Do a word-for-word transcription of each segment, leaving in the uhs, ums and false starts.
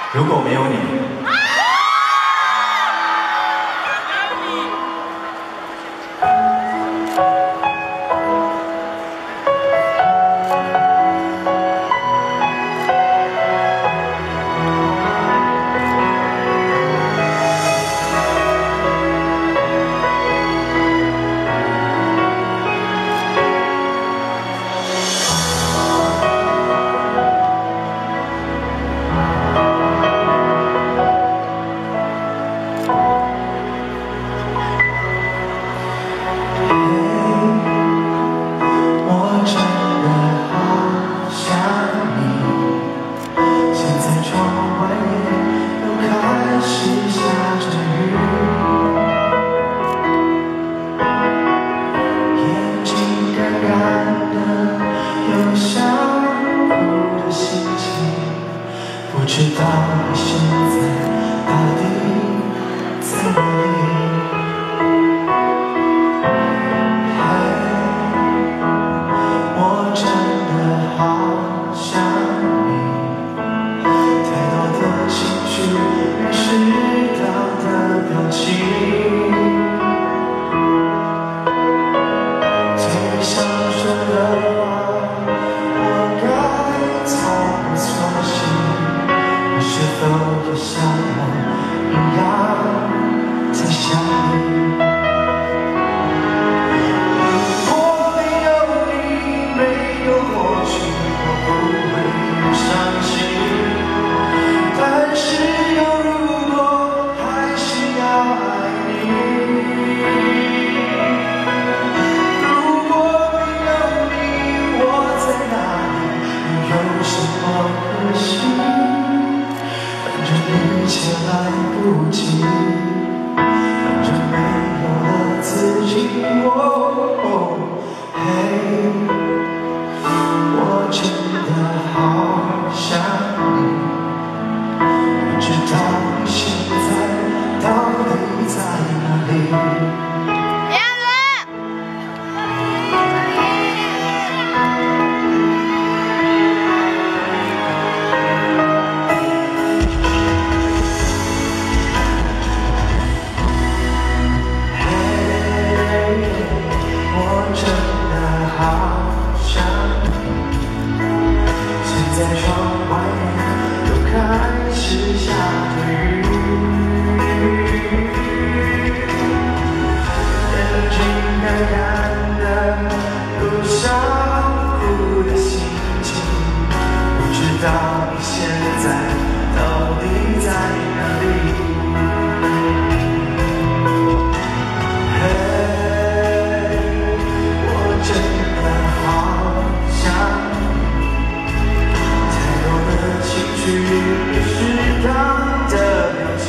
如果没有你。 不知道你现在到底在哪里？嘿，我真的好想你，太多的情绪与适当的表情，最想说的话，我该从何说起？ 是否也像我一样在想你？如果没有你，没有过去，我不会伤心。但是有如果，还是要爱你。如果没有你，我在哪里？又有什么可惜？ 一切来不及，反正没有了自己。哦，嘿，我真的好想你，不知道你现在到底在哪里？ 在窗外面又开始下着雨，眼睛干干的，路上苦的心情，不知道你现在到底在哪里？嘿，我真的好想。 去适当的表情，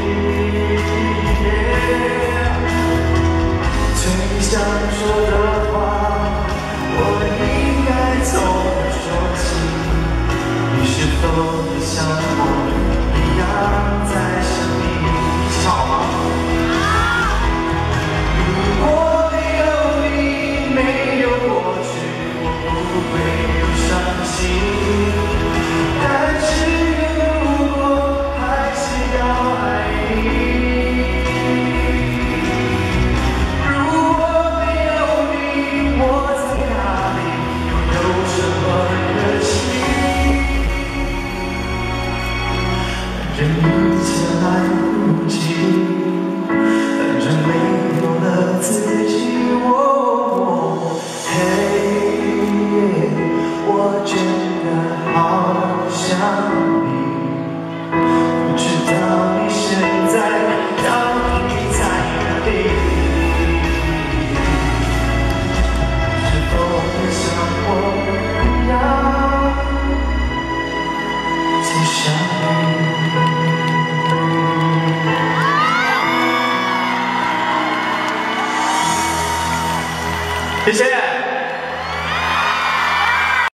最想说的话，我应该从何说起？你是否也像我一样在想你？好吗？如果没有你，没有过去，我不会有伤心。 但是如果还是要爱你，如果没有你，我在哪里？又有什么可惜？反正一切来不及。